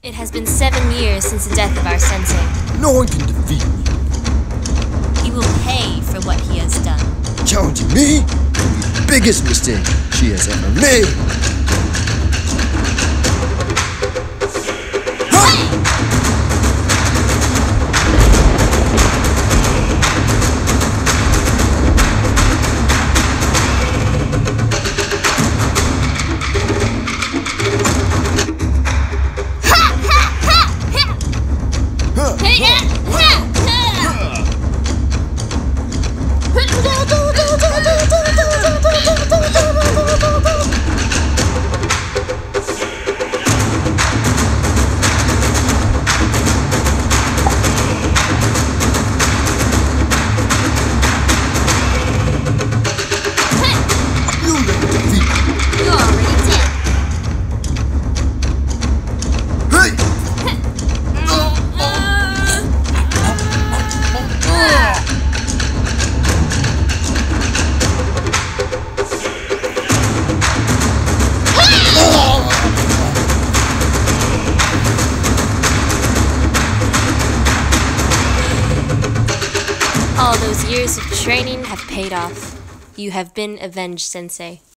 It has been 7 years since the death of our sensei. No one can defeat me. He will pay for what he has done. Challenging me? The biggest mistake she has ever made. All those years of training have paid off. You have been avenged, Sensei.